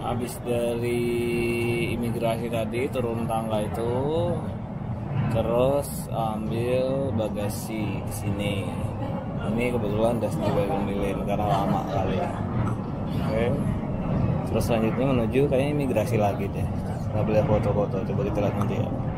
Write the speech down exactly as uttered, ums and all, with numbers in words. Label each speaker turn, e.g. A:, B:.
A: habis dari imigrasi tadi turun tangga itu, terus ambil bagasi di sini. Ini kebetulan das dibagiin karena lama kali. Oke. Terus selanjutnya menuju kayaknya imigrasi lagi deh. Kita boleh foto-foto, coba kita lihat nanti ya.